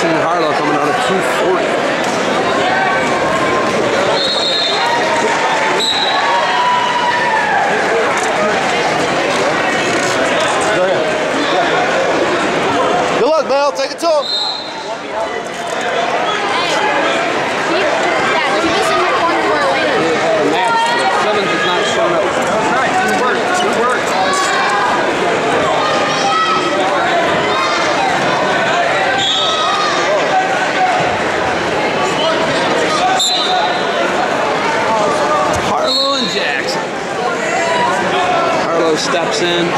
Jackson and Harlow coming out at 240. Good luck, Mel. Take it to him. Simmons is not showing up. Nice. Good work. Good work. Harlow and Jackson. Harlow steps in.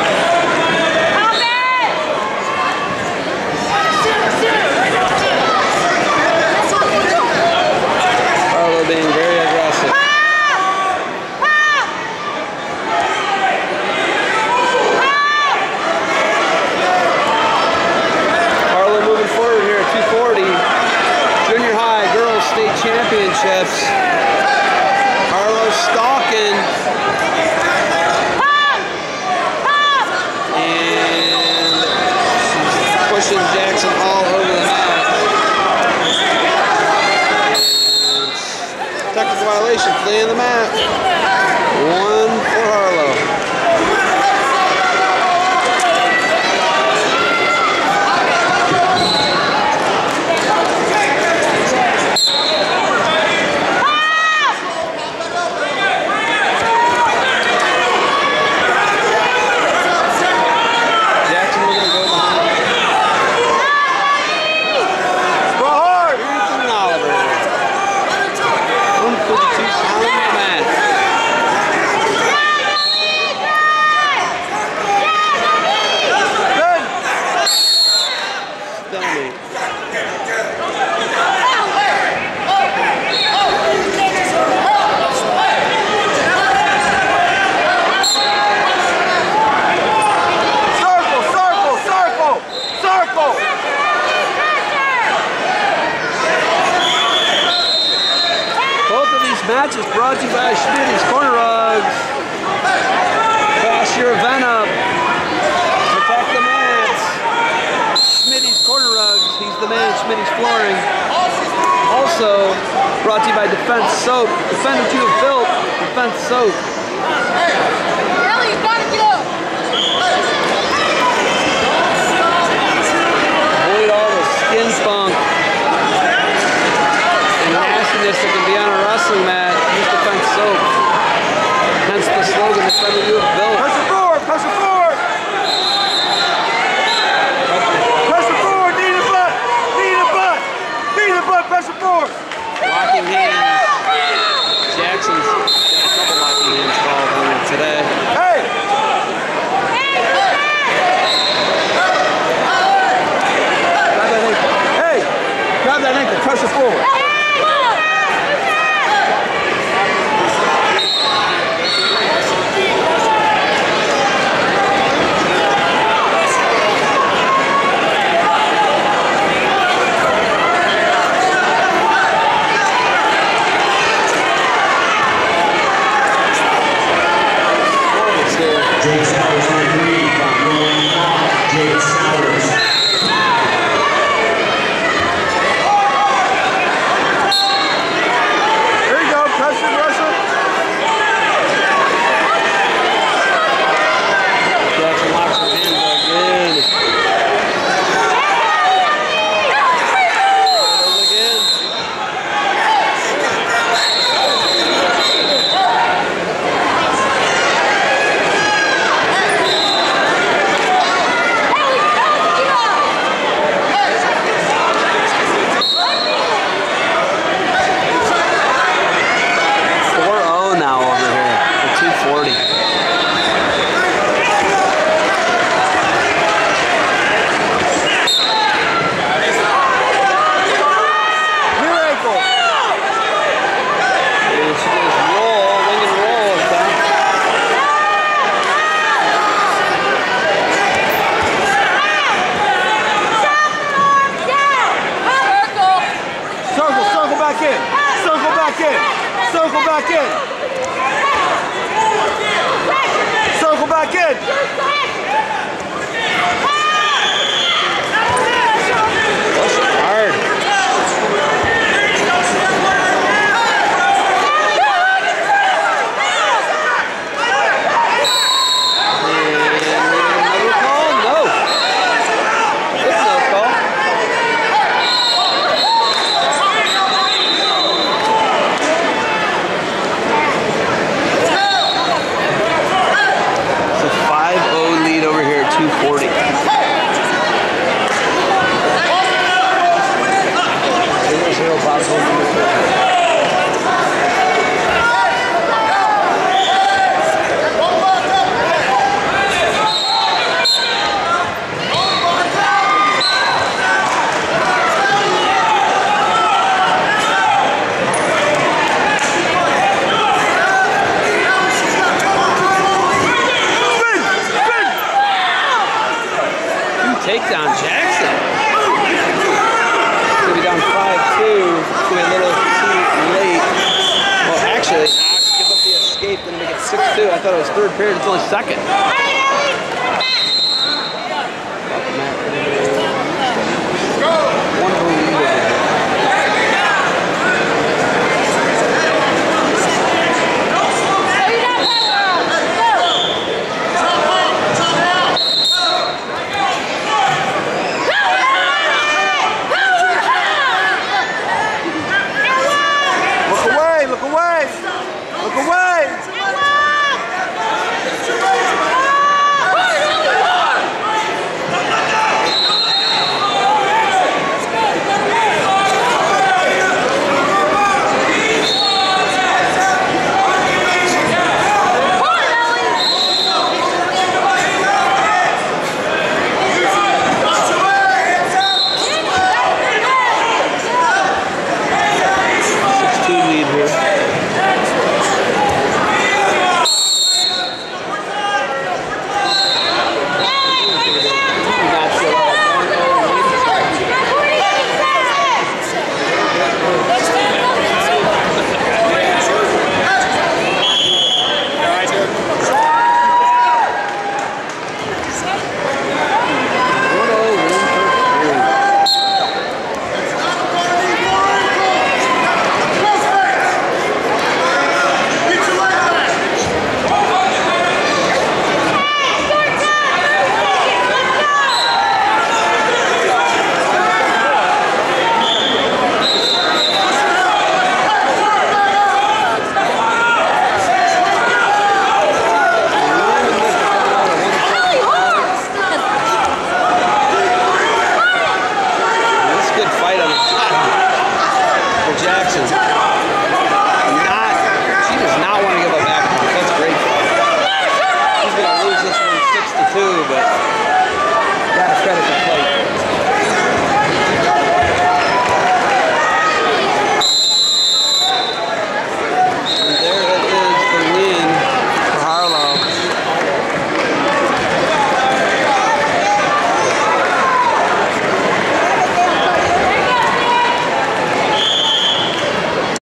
Harlow being very aggressive. Harlow moving forward here at 240. Junior high girls state championships. Harlow stalking. And she's pushing Jackson all over the mat. And technical violation, fleeing the mat. One for Harlow. Match is brought to you by Schmitty's Corner Rugs. Pass your event up. Protect the mats. Schmitty's Corner Rugs. He's the man. Schmitty's Flooring. Also brought to you by Defense Soap. Defend what you have built. Defense Soap. Hey, Ellie, you gotta get up. Avoid all the skin funk and nastiness that can be on a wrestling mat. Use Defense Soap. Hence the slogan, defend what you have built. Press it forward. Press it forward. Press it forward. Knee to butt. Knee to butt. Knee to butt. Press it forward. Locking hands. Jackson's got a couple locking hands called on him today. thought it was third period. It's only second.